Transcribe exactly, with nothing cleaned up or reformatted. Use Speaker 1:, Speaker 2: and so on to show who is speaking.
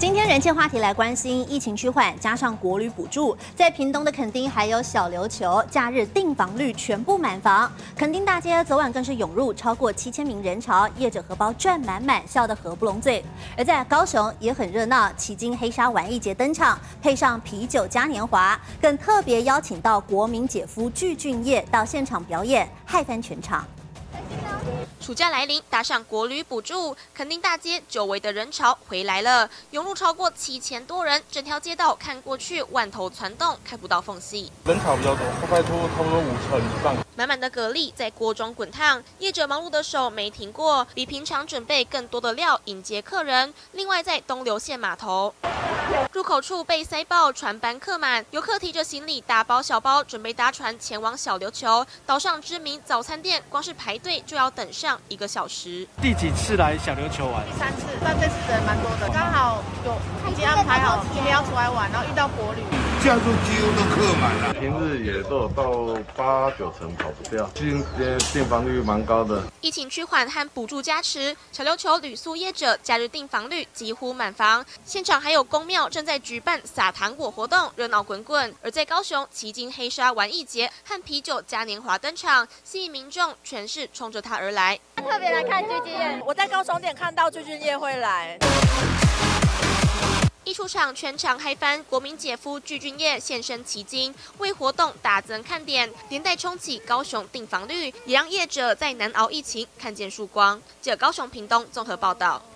Speaker 1: 今天人气话题来关心疫情趋缓，加上国旅补助，在屏东的垦丁还有小琉球，假日订房率全部满房。垦丁大街昨晚更是涌入超过七千名人潮，业者荷包赚满满，笑得合不拢嘴。而在高雄也很热闹，旗津黑沙玩艺节登场，配上啤酒嘉年华，更特别邀请到国民姐夫具俊晔到现场表演，嗨翻全场。
Speaker 2: 暑假来临，搭上国旅补助，垦丁大街久违的人潮回来了，涌入超过七千多人，整条街道看过去万头攒动，看不到缝隙。
Speaker 3: 人潮比较多，大概都差不多五成以上。
Speaker 2: 满满的蛤蜊在锅中滚烫，业者忙碌的手没停过，比平常准备更多的料迎接客人。另外，在东流线码头入口处被塞爆，船班客满，游客提着行李大包小包，准备搭船前往小琉球。岛上知名早餐店，光是排队就要等上一个小时。
Speaker 4: 第几次来小琉球玩？
Speaker 5: 第三次，但这次人蛮多的，刚好有已经安排好今天要出来玩，然后遇到国旅。
Speaker 6: 假日几乎都客满了，
Speaker 7: 平日也都有到八九成跑不掉，今天订房率蛮高的。
Speaker 2: 疫情趋缓和补助加持，小琉球旅宿业者假日订房率几乎满房，现场还有宫庙正在举办撒糖果活动，热闹滚滚。而在高雄，旗津黑沙玩艺节和啤酒嘉年华登场，吸引民众全是冲着它而来。
Speaker 5: 特别来看具俊晔，我在高雄店看到具俊晔会来。
Speaker 2: 一出场，全场嗨翻，国民姐夫具俊晔现身旗津，为活动大增看点，连带冲起高雄订房率，也让业者在难熬疫情看见曙光。记者高雄屏东综合报道。